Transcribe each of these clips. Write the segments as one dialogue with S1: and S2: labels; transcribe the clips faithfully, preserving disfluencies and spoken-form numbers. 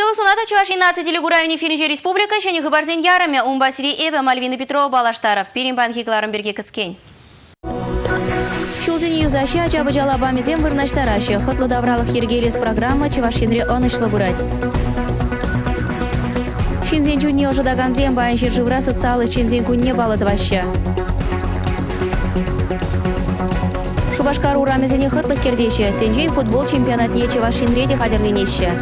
S1: Шыл суната Чувашина телегурайни фиринже республика шені хыбарзен ярыме Умбасили Эбе Мальвина Петрова балаштарып. Перимбан хикларын берге кіскен. Шулзен юзаши ачабы жалабамезен вырнаштарашы. Хытлы давралық ергелес программа Чувашинре онышлы бурать. Шинзен чунне ожидаганзен байын жержывра социалы чинзен кунне балыдваща. Шубашкар урамезене хытлық кердеші. Тенжей футбол чемпионатне Чувашинреде хадерленеші.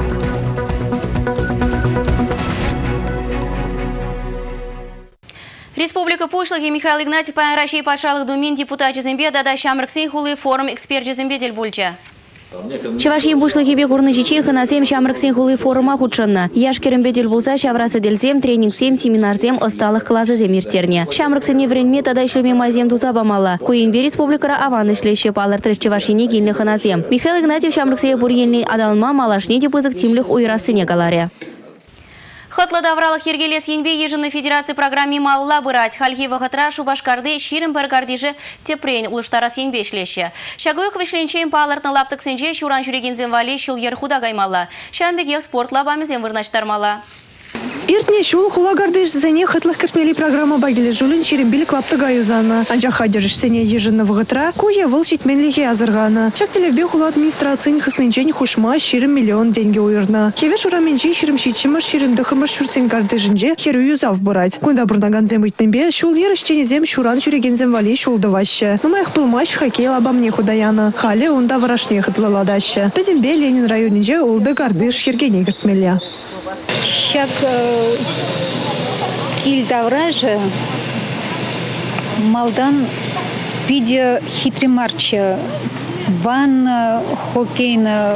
S1: Республика Пушлыхи Михаил Игнатьев паян Рашей патшалық думен депутат Жезембе дада шамрыксен хулы форум эксперт Жезембе дел бульча. Чавашин Пушлыхи бе курны жичихы на зем шамрыксен хулы форума худшынна. Яшкерембе дел булса шаврасы дел зем, тренинг зем, семинар зем, осталых клазы зем иртерне. Шамрыксене вренме тада ишлеме мазем туза бамала. Куинбе республикара аван ишлеще палар треш Чавашине гильнıхы на зем. Михаил Игнатьев шамрыксене бургельный адалма малашне депызык тимлых уйрасыне галаре. Хытлы давралық ергелес енбе ежіні федерация программе малла бұрать. Хальхи вағытра Шубашкарды ширым баргардежі тепрейн улыштарас енбе шлеші. Шагуық вешленчейн палыртны лаптық сенже шуран жүрегензен вали шул ерхуда гаймалла. Шамбеге спорт лабамезен вырнаштармала.
S2: Иртне шул хулагардыш зене хытлых кертмели программа багиле жулин черембили клапты гаюзана. Анжа хадерыш сене ежинны вғытра куе выл шитменлихе азыргана. Чактелевбе хула администрациян хыснынчен хушма ширым миллион деньги уйырна. Хеве шураменчи ширым шитчимыш ширым дыхымыш шурцен гардыжынже херу юзав бұрать. Кунда бұрнаганзем үйтненбе шул ерішченезем шуран жүрегензем вали шулдываще. Нумаях пылмаш хоккей лабамне худаяна. Хали онда варашне хытлыладаще. Педембе Ленин районинже улбе гардыш ергене кертмеля.
S3: Шак киль давраже малдан видео хитрый марч ван хоккейна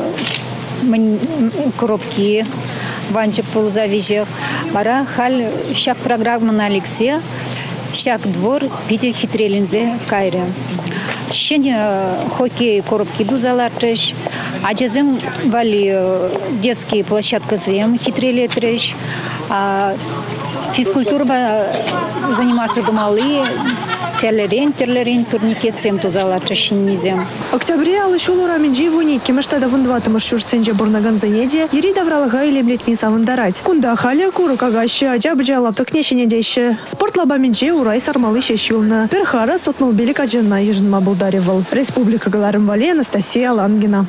S3: коробки ванче ползавижех бара халь шак программа на Алексея шак двор видео хитрелинзе кайре щене хоккей коробки дузалартыш Аджазем вали детские площадки зем хитрели трещ, а физкультура заниматься думали, терлерен, терлерен, турникет зем тузала трещинизем.
S2: Октябре алышул ураменджи вуники мештада вундвата маршурценже бурнаган заеде, ери давралага или млетни савандарать. Кунда халя куру кагаща, аджабджа лапток нещене деще. Спорт лабаменджи урай сармалы щещулна. Перхара сотнул белик аджана ежнма булдаривал. Республика Галарым Вале, Анастасия Лангина.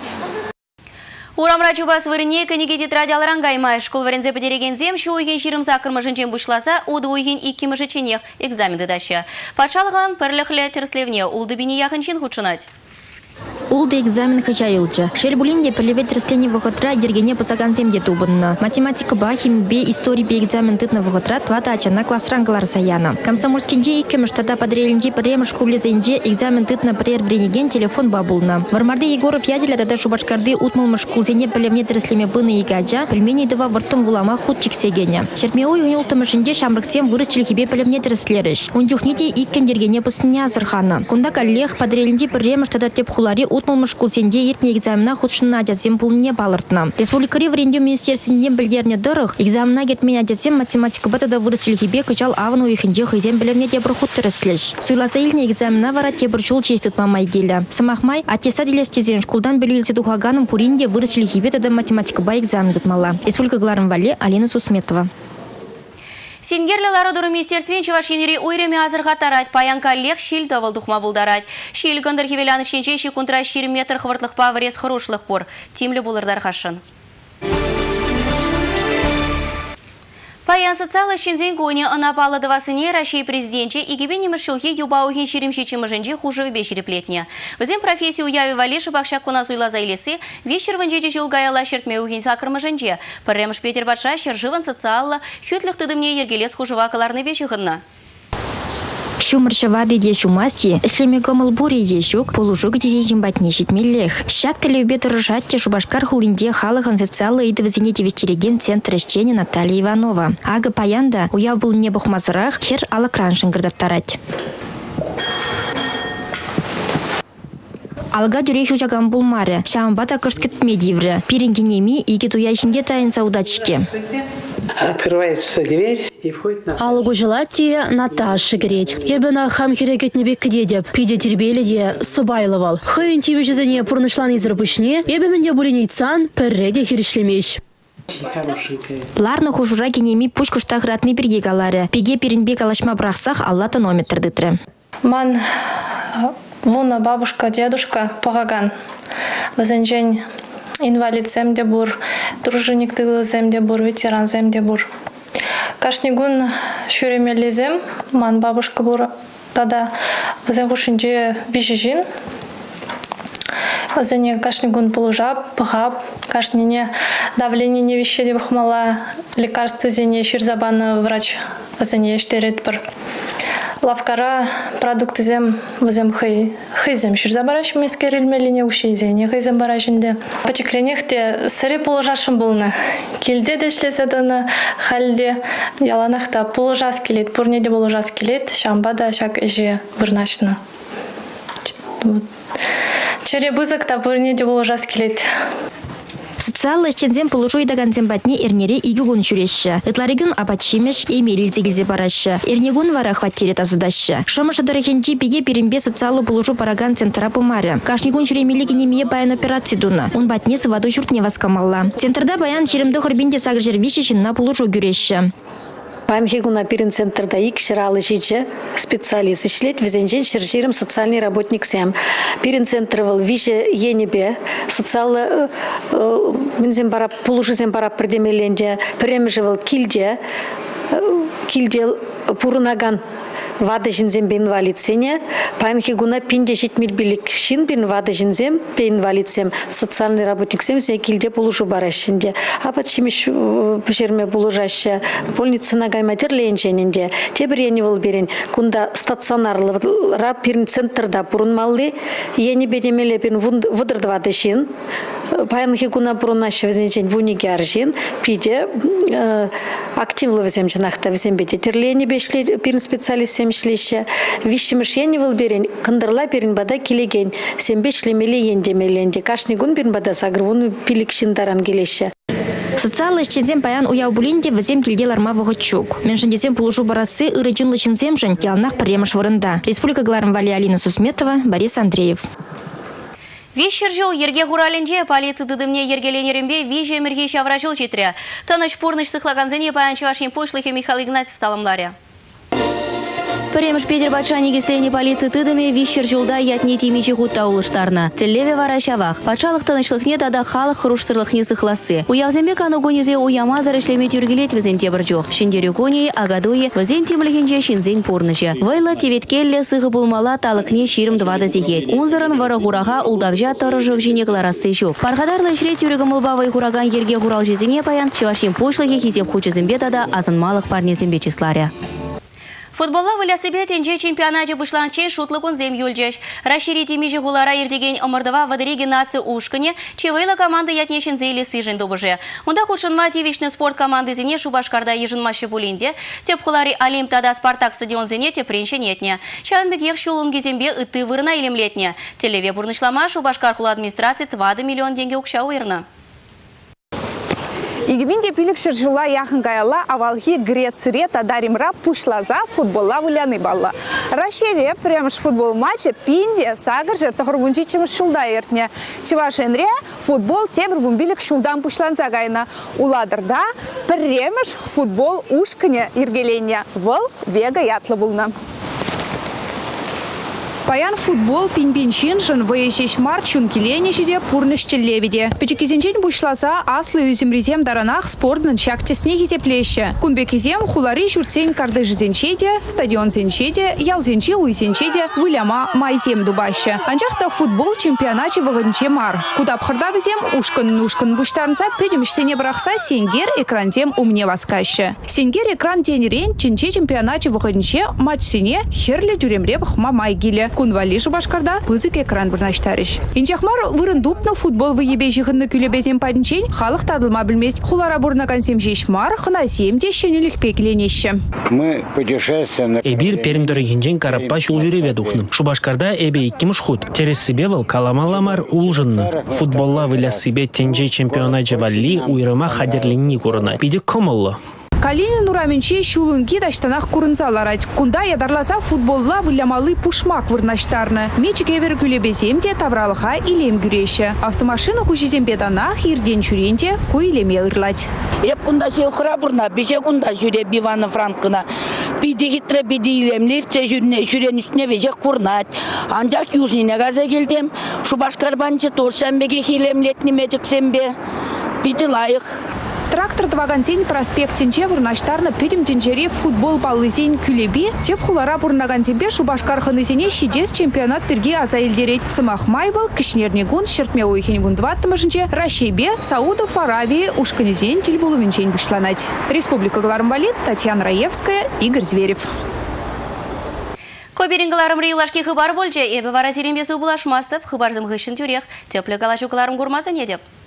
S1: Урамра чубас вырыне көнеге тетрадь алрангаймай. Школ варензе подерегензем, шу уйген ширым закырмышынчен бушласа, уды уйген иккимышыченех экзаменды даща. Патшалыган пірліхлі терслевне улдыбине яхынчен худшынать.
S4: Улды экзамен хачайылчы. Шербулинде пілевет терслені вғытра ергене пысаганземде тубынна. Математика ба, химбе, истории бе экзамен тытны вғытра твата ачана класс рангалар саяна. Комсомольскинже иккемыш тата подрелінже піремыш кублезенже экзамен тытны пірер вренеген телефон бабулна. Вармарды Егоров яделя тата Шубашкарды утмылмыш кулзене пілевне терслеме быны егача, пельмени дыва выртым вулама худ чексегене. Шерпмеой юнылтымышынже шамрыксем вырысчылихибе пілевне терслеріш. Унчухнете иккен ергене пысыне азырхана. Кунда каллех подрелінже піремыш тата теп хулари утмылмыш кулсенде ертне экзамена худшына адязем пулне балыртна. Республикари вренде министерсінде білдерне дырық, экзамена кетмен адязем математика батада вырысчылихибе кычал авыну ехінде хызем білемне дебір худ тіріслеш. Суйласа илне экзамена вара тебір жол честік мамай келі. Самахмай аттестат елестезен шкулдан білуелсе тухаганым пуринде вырысчылихибе тада математика ба экзамен дытмала. Республика Галарым Вале, Алина Сусметова.
S1: Сенгерлі министерствен Чувашинери уйреме азырға тарать, паянка лех шил давал духма булдарать. Шил гандыр хевеляны шенчейші кунтра шир метр хвыртлық павырез хорошлық пор. Тимлі булырдар хашын. Паян социалы шензен көне анапалы дывасыне Рашей президенче игебен еміршілге юбауген шеремшечі мұжынже хужы бешереплетне. Өзен профессию уяви валеші бақшак куна суйла зайлесі, вечер ванжеже жылгаяла шертме уген сакыр мұжынже. Пірремш Петер Батша шержыван социалы хүтлік тыдымне ергелес хужывакаларны бешіғынна.
S4: Шумыршавады де шумасти, ішлеме көміл бұри ешук, полужук де ежімбатне жетмелех. Шат кілеубет ұрышатте Шубашкар хулинде халығын социалы идывізіне девестереген центр ішчені Наталья Иванова. Ағы паянда уяв бұл не бұқмазырақ хер алықраншын гырдаттарать. Алга дүреху жаган бұлмары, шамбата кырскет медиврі, пиренгенеми иге туяшынде тайынса удачке.
S5: Открывается дверь и входит на...
S6: Алгу желати Наташа греть. Ебена хам херекет небе кдедеп. Пиде тербели де Собайловал. Хойн тебе же за ней пурнышлан из рабышне. Ебемен де буренейцан перреде херешлемеш.
S4: Ларны хужура кенеми пучкуштах ратны бірге калары. Пеге перенбек алашма брақсақ алла тонометр дытры.
S7: Ман вуна бабушка, дедушка погаган. Вазенжень инвалид земде бур, дружинник тыглы земде бур, ветеран земде бур. Кашнигун шуремели зем, ман бабушка бур, тада вазен хушинже вижижин. Вазене кашнигун полужап, пахап, кашнине давление не вещеди вахмала, лекарство зене ширзабан врач вазене штерет пар. Лавкара продукты зем вазем хай хайзем ширзабараш мескерилмели не уши зене хайзем барашинде. Почекленех те сыре положашым булны. Килде дешлесе даны халде яланахта положас келет, пурнеде положас келет, шамбада шак эже вырнашны. Черебызык та пурнеде положас келет.
S4: Социалы шченден полужу идагансен батне эрнере игюгун чуреща. Этларигун апатчимеш и мирильзегизе бараща. Эрнегун вара хваттире тазадаща. Шамаша дарахенчи пиге перембе социалы полужу параган центра пумаря. Кашнигун чуремилиги немие баян операции дуна. Он батне с ваду чуртне васкамалла. Центрда баян черемдо хорбинде сагржер вишещин на полужу гюреща.
S8: Панхигуна пирин центрда ик ширалы жиже специалист ишлет везенжен ширжирым социальный работник сем. Пирин центр вал виже енебе социалы минзем бара полужизем бара предемеленде премежевал килде килде пурунаган вады жинзем бе инвалидсене, панхигуна пинде житмил билик шин бен вады жинзем бе инвалидсем, социальный работник сем зе килде полужу барашинде. А почемиш пешерме полужаща больница нагай матерленчененде. Тебір ені вол берен, кунда стационарлы ра пирн центрда пурунмалли, ені бедемеле бен вудырды вады жин, панхигуна пурунаща везенчен вуниге аржин, пиде активлы везем жинахта везем беде. Терлени бешле пирн специалист шлище. Вишимыш ени выл берен, кындырла берен бада келеген, сембешлемеле ендемеленде. Кашнигун берен бада сагрвуну пиликшин даран келеше.
S4: Социалы шчензем паян уяу булинде візем келделар мавығы чук. Меншіндесем пулушу барасы ырычынлы чынземжін ялнақ піремыш вырында. Республика Гларм Вали Алина Сусметова, Борис Андреев.
S1: Вещер жол ерге хуралинже полиция дыдымне ергеленерімбе виже мірге шавражол жетірі. Таныш пурныш сықлағанзене паянчывашын пушлыхе Михаил Игнатьев саламларе. Премш Петер Батшани кислени полиция тыдыме вишер жолда ятне темичи хутта улыштарна. Телеве варашавах. Патшалық танышлықне тада халық хрушсырлықне сықласы. Уявзембек анугонизе уямазар ишлеме тюргелет візен тебір жоқ. Шиндері коней, агадуе, візен темлігенже шинзен порныжы. Вайла теветкелле сығы булмала талықне ширым двада зегет. Унзырын варахураға улдавжа тарыжып женекларасы жоқ. Пархадарлы ішре тюрігім ұлбавай хураган ерге хурал жезіне паян, чевашин пошлығы хизеп хучызымбе тада азынмалық парнезімбе числаря. Футболла вылясыбе тенже чемпионате бұшланчен шутлықын зем юльджеш. Рашири темежі ғулара ердеген омырдыва вадыреги нации ушкыне, чевейла команда ятнешін зейлі сыжын добыжы. Мұнда худшынма тевичный спорт команды зене Шубашкарда ежынмашы бұлінде, теп құлари Олимпиада Спартак стадион зене тепренші нетне. Шанбек ех шулун кезембе ыты вырына елемлетне. Телеве бұрнышлама Шубашкар құлы администрации двадцать миллион деньги ұқша уйрна.
S9: Игибинде пилик шыржула яхын гаяла авалхи Грецире тадаримра пушлаза футболла выляны балла. Рашере премш футбол матча пинде сагар жертахыр вунчичим шулда ертне. Чевашенре футбол тебр вумбилик шулдан пушланза гайна. Уладырда премш футбол ушкыне иргеленья. Вол вега ятлы булна. Паян футбол пинбиншиншин выещеш марчун киленешеде пурныштеллевиде. Печекизенчен бушласа аслы үзімрезем даранах спортнын шактесне хизеплеще. Кунбекизем хулари журцень кардыжзенчеде, стадион зенчеде, ялзенче уйзенчеде выляма майзем дубаще. Анчахта футбол чемпионаче вагынче мар. Кудапхырда візем ушкын-нушкын буштарнца педемшсене брахса сенгер экранзем умне васкаще. Сенгер экран денерен ченче чемпионаче вагынче матчсене херле тюремребах мамайгиле. Кунвали Шубашкарда пызык экран бірнаштарыш. Инчахмар вырындупны футбол выебе жиғынны күлебезен падынчен халық тадылма білмест. Хулара бурна консем жешмар хынасем де шенелік пекленеші.
S10: Мы путешествуем. Эбир перимдор гинжен карапа шул жүреве духным. Шубашкарда эбе иккимыш худ. Терес себе вал каламаламар улжынны. Футболла выля себе тенже чемпиона джавалли уйрыма хадерлинни курына. Биде комоллы.
S9: Калинин ураменче шулунки даштанах курынзаларать. Кунда ядарласа футболла вылямалы пушмак вырнаштарны. Мечик евер күлебеземде тавралыха илем гюреші. Автомашина хушизембе данах ирден чуренде куилеме ырлать.
S11: Еп кунда сеухра бурна, бише кунда жүре биваны франкына. Биди хитре биди илемлер, че жүрне жүрен үстіне вежек курнат. Анжак южніне газа келдем. Шубашкарбанчы торшамбеге хилемлетні медиксембе. Биди лайық.
S9: Трактор двагансень проспектинче вырнаштарны педем тенчере футбол баллызень күлеби, теп хулара бурнагансембе Шубашкарханызене шидес чемпионат терге азаилдерет. Сымахмайвал, Кишнернигун, Шертме уйхень вундваттымышынче, Рашейбе, Саудов, Аравии, Ушканезень, Тельбуловенчень бушланать. Республика Галармвалит, Татьяна Раевская, Игорь Зверев.
S1: Коберингаларым рейлашки хыбар больче, эбі вара зерембесі убылашмастып, хыбарзым ғышын тюрех, теплі калашу каларым гурмазын едеп.